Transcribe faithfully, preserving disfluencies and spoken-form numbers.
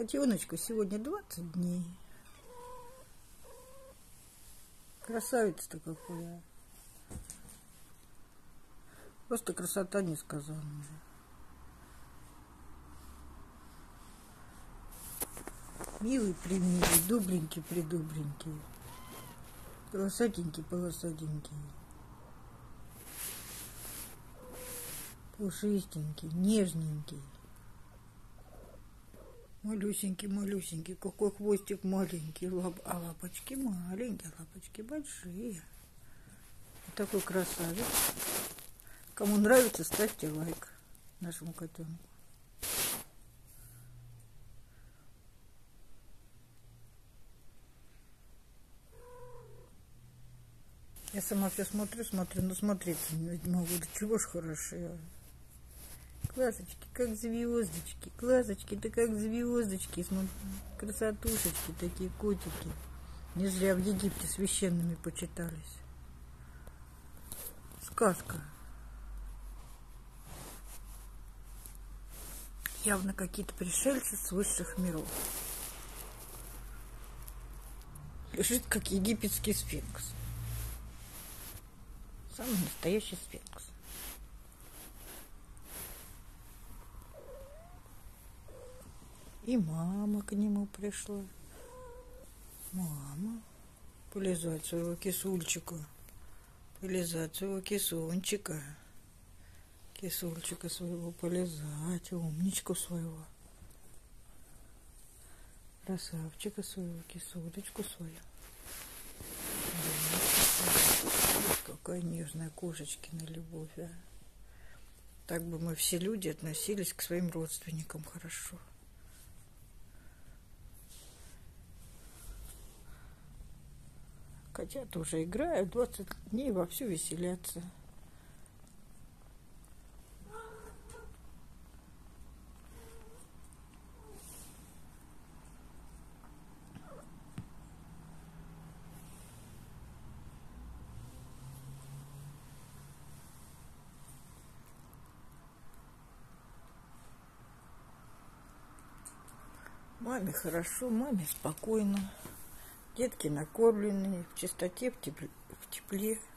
Котеночку сегодня двадцать дней. Красавица-то какая. Просто красота несказанная. Милый-примилый, дубленький-придубленький. Полосатенький-полосатенький. Пушистенький, нежненький. Малюсенький-малюсенький. Какой хвостик маленький. Лап... А лапочки маленькие, лапочки большие. Вот такой красавец. Кому нравится, ставьте лайк нашему котенку. Я сама все смотрю, смотрю, но смотреться не могу. Да чего ж хорошие. Глазочки, как звездочки. Глазочки-то как звездочки. Красотушечки такие, котики. Не зря в Египте священными почитались. Сказка. Явно какие-то пришельцы с высших миров. Лежит, как египетский сфинкс. Самый настоящий сфинкс. И мама к нему пришла. Мама. Полизать своего кисульчика. Полизать своего кисунчика. Кисульчика своего полизать. Умничку своего. Красавчика своего, кисулечку свою. Какая нежная кошечкина любовь, а. Так бы мы все люди относились к своим родственникам хорошо. Котята уже играют, двадцать дней вовсю веселятся. Маме хорошо, маме спокойно. Детки накормленные, в чистоте, в тепле. В тепле.